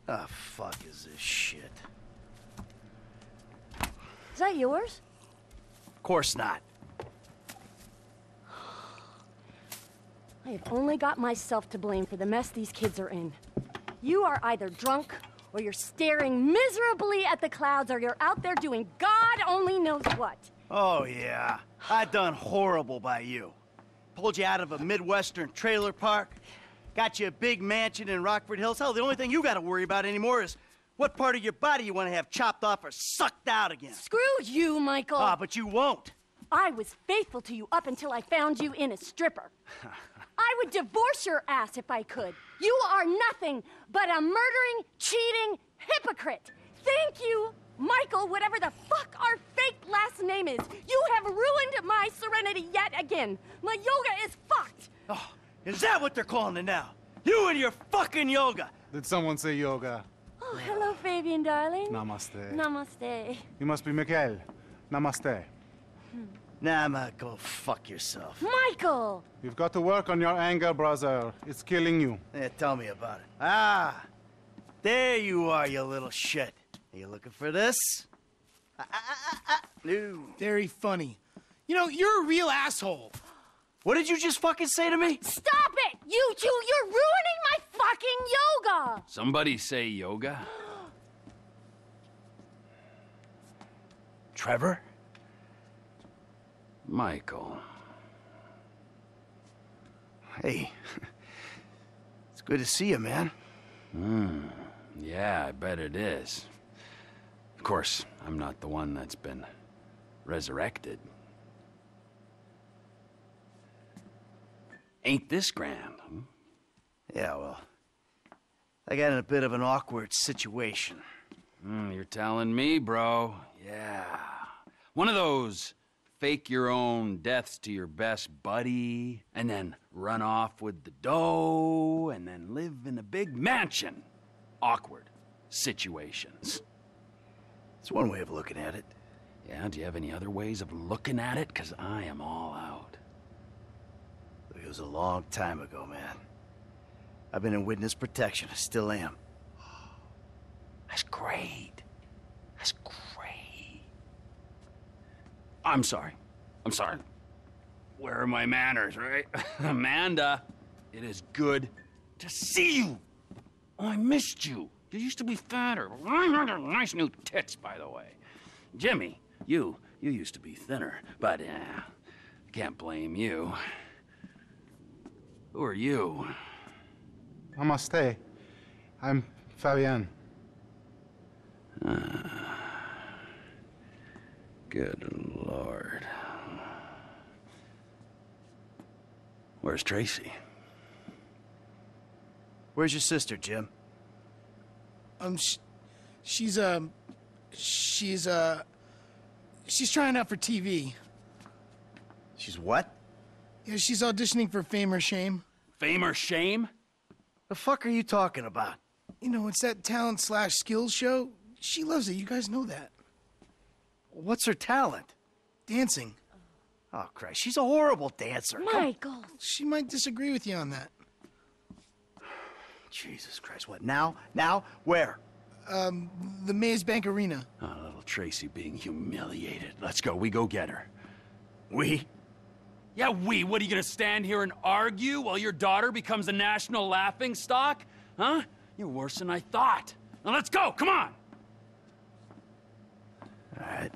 The fuck is this shit? Is that yours? Of course not. I have only got myself to blame for the mess these kids are in. You are either drunk, or you're staring miserably at the clouds, or you're out there doing God only knows what. Oh, yeah. I done horrible by you. Pulled you out of a Midwestern trailer park. Got you a big mansion in Rockford Hills. Hell, the only thing you gotta worry about anymore is what part of your body you want to have chopped off or sucked out again. Screw you, Michael. Ah, but you won't. I was faithful to you up until I found you in a stripper. I would divorce your ass if I could. You are nothing but a murdering, cheating hypocrite. Thank you, Michael, whatever the fuck our fake last name is. You have ruined my serenity yet again. My yoga is fucked. Oh, is that what they're calling it now? You and your fucking yoga. Did someone say yoga? Oh, hello, Fabian, darling. Namaste. Namaste. You must be Miguel. Namaste. Nah, ma, go fuck yourself. Michael! You've got to work on your anger, brother. It's killing you. Yeah, tell me about it. Ah, there you are, you little shit. Are you looking for this? No. Very funny. You know, you're a real asshole. What did you just fucking say to me? Stop it! You two, you're ruining my fucking yoga! Somebody say yoga? Trevor? Michael. Hey. It's good to see you, man. Yeah, I bet it is. Of course, I'm not the one that's been resurrected. Ain't this grand, huh? Yeah, well, I got in a bit of an awkward situation. You're telling me, bro. Yeah. One of those fake your own deaths to your best buddy, and then run off with the dough, and then live in a big mansion. Awkward situations. It's one way of looking at it. Yeah, do you have any other ways of looking at it? 'Cause I am all out. Look, it was a long time ago, man. I've been in witness protection. I still am. That's great. That's great. I'm sorry. Where are my manners, right? Amanda, it is good to see you. Oh, I missed you. You used to be fatter. Nice new tits, by the way. Jimmy, you used to be thinner, but I can't blame you. Who are you? Namaste. I'm Fabian. Good Lord. Where's Tracy? Where's your sister, Jim? She's trying out for TV. She's what? Yeah, she's auditioning for Fame or Shame. Fame or shame? The fuck are you talking about? You know, it's that talent/skills show. She loves it. You guys know that. What's her talent? Dancing. Oh, Christ, she's a horrible dancer. Michael! She might disagree with you on that. Jesus Christ, what, now? Now? Where? The Maze Bank Arena. Oh, little Tracy being humiliated. Let's go. We go get her. We? Yeah, we. What, are you gonna stand here and argue while your daughter becomes a national laughingstock? Huh? You're worse than I thought. Now let's go. Come on. All right.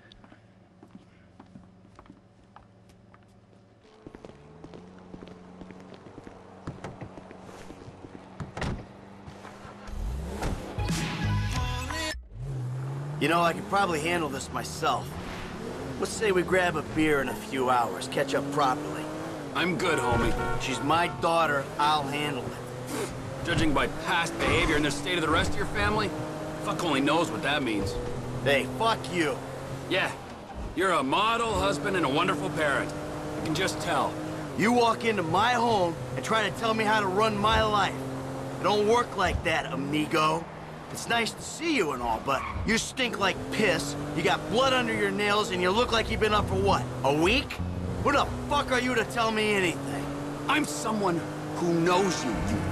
You know, I could probably handle this myself. Let's say we grab a beer in a few hours, catch up properly. I'm good, homie. She's my daughter, I'll handle it. Judging by past behavior and the state of the rest of your family, fuck only knows what that means. Hey, fuck you. Yeah, you're a model husband and a wonderful parent. I can just tell. You walk into my home and try to tell me how to run my life. It don't work like that, amigo. It's nice to see you and all, but you stink like piss, you got blood under your nails, and you look like you've been up for what, a week? Who the fuck are you to tell me anything? I'm someone who knows you, you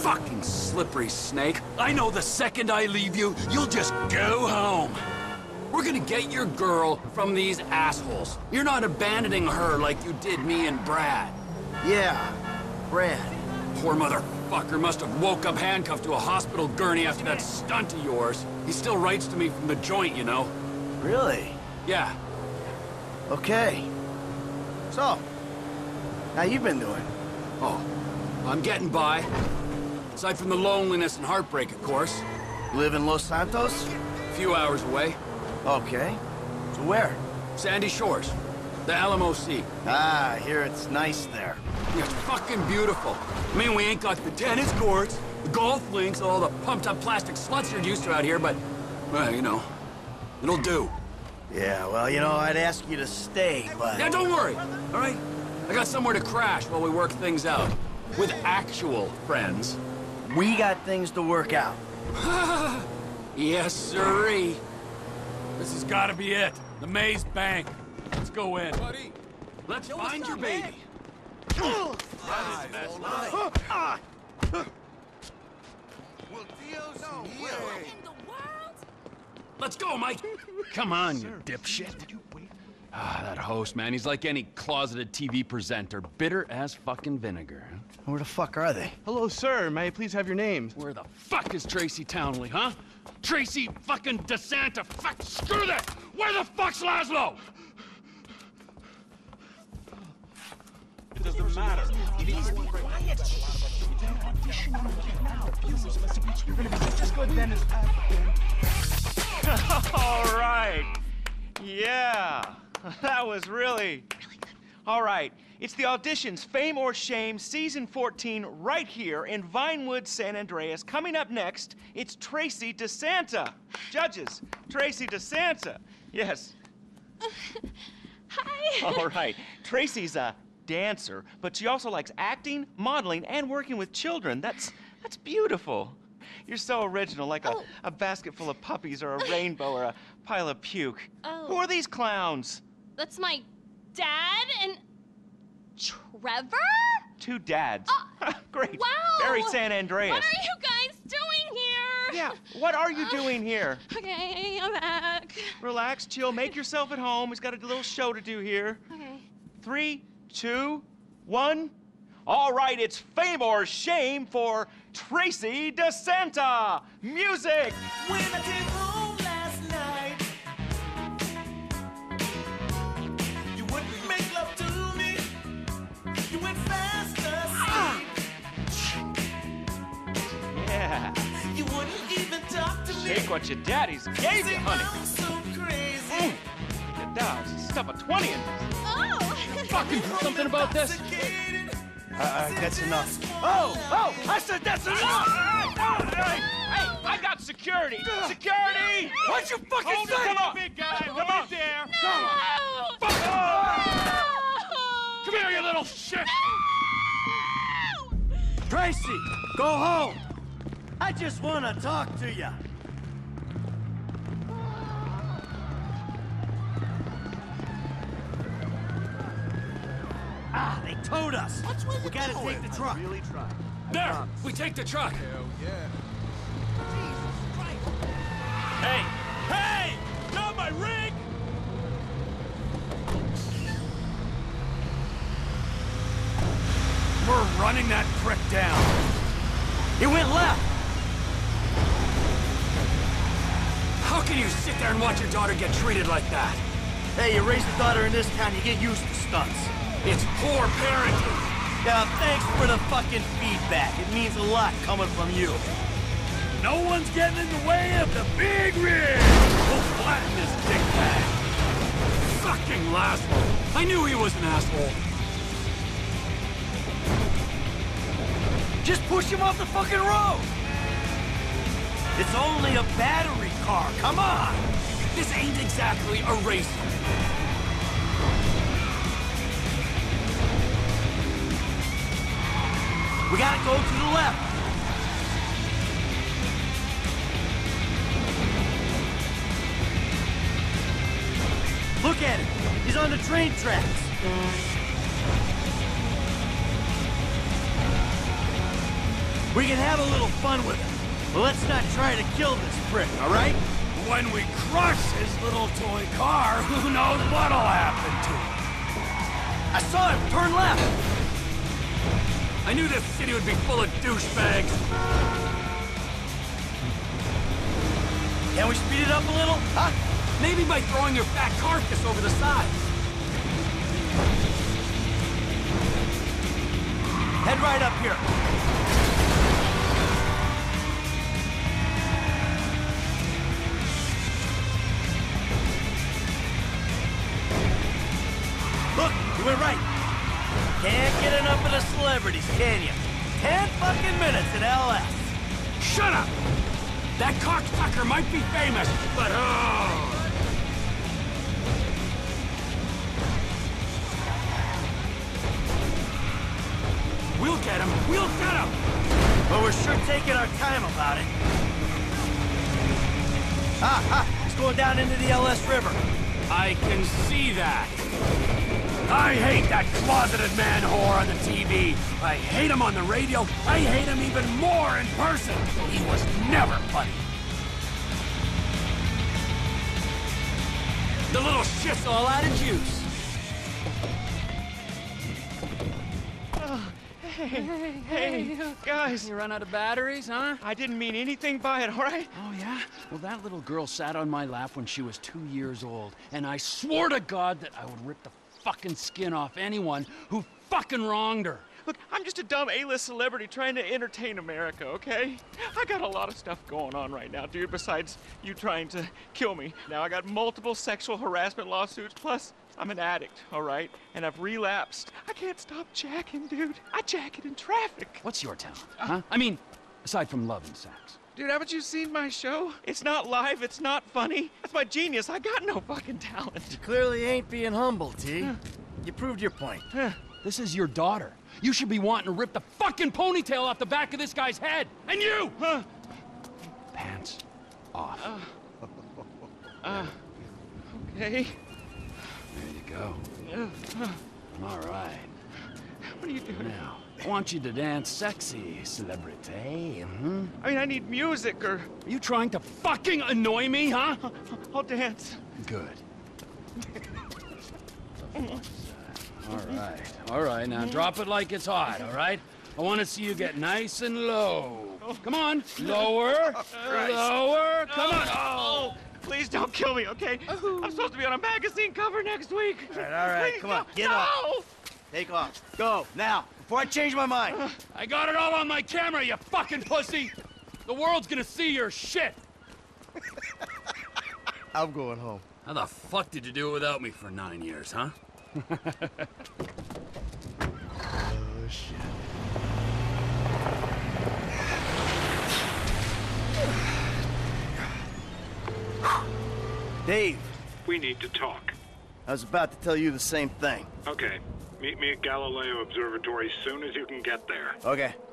fucking slippery snake. I know the second I leave you, you'll just go home. We're gonna get your girl from these assholes. You're not abandoning her like you did me and Brad. Yeah, Brad. Poor motherfucker must have woke up handcuffed to a hospital gurney after that stunt of yours. He still writes to me from the joint, you know. Really? Yeah. Okay. So, how you been doing? Oh, I'm getting by. Aside from the loneliness and heartbreak, of course. You live in Los Santos? A few hours away. Okay. So where? Sandy Shores. The LMOC. Ah, I hear it's nice there. Yeah, it's fucking beautiful. I mean, we ain't got the tennis courts, the golf links, all the pumped-up plastic sluts you're used to out here, but, well, you know, it'll do. Yeah, well, you know, I'd ask you to stay, but... Yeah, don't worry, all right? I got somewhere to crash while we work things out. With actual friends. We got things to work out. Yes, sirree. This has got to be it. The Maze Bank. Let's go in. Buddy. Let's find your baby. Let's go, Mike. Come on, you dipshit. Ah, that host, man. He's like any closeted TV presenter. Bitter as fucking vinegar. Where the fuck are they? Hello, sir. May I please have your name? Where the fuck is Tracy Townley, huh? Tracy fucking DeSanta. Fuck, screw that. Where the fuck's Laszlo? It doesn't matter. Please be quiet. Just go then. All right. Yeah. That was really good. All right. It's the auditions, Fame or Shame, Season 14, right here in Vinewood, San Andreas. Coming up next, it's Tracy DeSanta. Judges, Tracy DeSanta. Yes. Hi. All right. Tracy's a dancer, but she also likes acting, modeling, and working with children. That's beautiful. You're so original, like a basket full of puppies or a rainbow or a pile of puke. Oh. Who are these clowns? That's my dad and Trevor? Two dads. Great. Wow. Very San Andreas. What are you guys doing here? Yeah, what are you doing here? Okay, I'm back. Relax, chill, make yourself at home. He's got a little show to do here. Okay. 3, 2, 1. All right, it's Fame or Shame for Tracy DeSanta. Music! When I came home last night, you wouldn't make love to me. You went fast asleep. Yeah. You wouldn't even talk to me. Take what your daddy's gave you, honey. I'm so crazy. Your dad's stuff a 20 in this. Oh! Fucking do something about this. That's enough. Oh! I said that's enough! Hey, I got security! Security! What'd you fucking Hold say? it, come on! Big guy, come on there! No! Come here, you little shit! Tracy, go home. I just want to talk to you. Ah, they towed us. We gotta take the truck. Really try. There! We take the truck! Hey! Hey! Not my rig! We're running that prick down. He went left. How can you sit there and watch your daughter get treated like that? Hey, you raise a daughter in this town, you get used to stunts. It's poor parenting. Yeah, thanks for the fucking feedback. It means a lot coming from you. No one's getting in the way of the big rig! We'll flatten this dick bag. Fucking Laszlo. I knew he was an asshole. Just push him off the fucking road. It's only a battery car. Come on. This ain't exactly a race. We gotta go to the left. Look at him. He's on the train tracks. We can have a little fun with it. But let's not try to kill this prick, all right? When we crush his little toy car, who knows what'll happen to him? I saw him turn left. I knew this city would be full of douchebags. Can we speed it up a little? Huh? Maybe by throwing your fat carcass over the side. Head right up here. Look, you went right. Can't get enough of the celebrities, can you? 10 fucking minutes at LS. Shut up! That cocksucker might be famous, but oh! We'll get him! We'll get him! But we're sure taking our time about it. He's going down into the LS River. I can see that. I hate that closeted man whore on the TV. I hate him on the radio. I hate him even more in person. He was never funny. The little shit's all out of juice. Hey, guys. You run out of batteries, huh? I didn't mean anything by it, all right? Oh, yeah? Well, that little girl sat on my lap when she was 2 years old, and I swore to God that I would rip the fucking skin off anyone who fucking wronged her. Look, I'm just a dumb A-list celebrity trying to entertain America, okay? I got a lot of stuff going on right now, dude, besides you trying to kill me. Now, I got multiple sexual harassment lawsuits, plus I'm an addict, all right? And I've relapsed. I can't stop jacking, dude. I jack it in traffic. What's your talent, huh? I mean, aside from loving sex. Dude, haven't you seen my show? It's not live, it's not funny. That's my genius. I got no fucking talent. You clearly ain't being humble, T. You proved your point. This is your daughter. You should be wanting to rip the fucking ponytail off the back of this guy's head. And you! Pants off. Okay. There you go. All right. What are you doing? Now, I want you to dance sexy, celebrity. I mean, I need music or... Are you trying to fucking annoy me, huh? I'll dance. Good. All right, now drop it like it's hot, all right? I want to see you get nice and low. Come on, lower, lower, come on. Oh, please don't kill me, okay? I'm supposed to be on a magazine cover next week. All right, Please, come on, no, get no! up. Take off. Go, now, before I change my mind. I got it all on my camera, you fucking pussy. The world's gonna see your shit. I'm going home. How the fuck did you do it without me for 9 years, huh? Oh, shit. Dave, We need to talk. I was about to tell you the same thing. Okay. Meet me at Galileo Observatory as soon as you can get there. Okay.